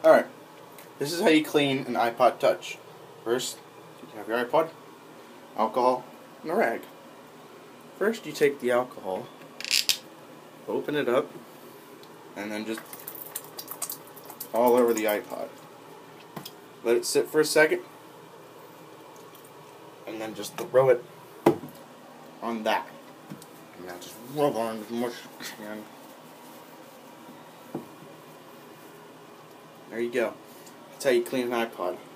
Alright, this is how you clean an iPod Touch. First, you have your iPod, alcohol, and a rag. First, you take the alcohol, open it up, and then just all over the iPod. Let it sit for a second, and then just throw it on that. And now just rub on as much as you can. There you go. That's how you clean an iPod.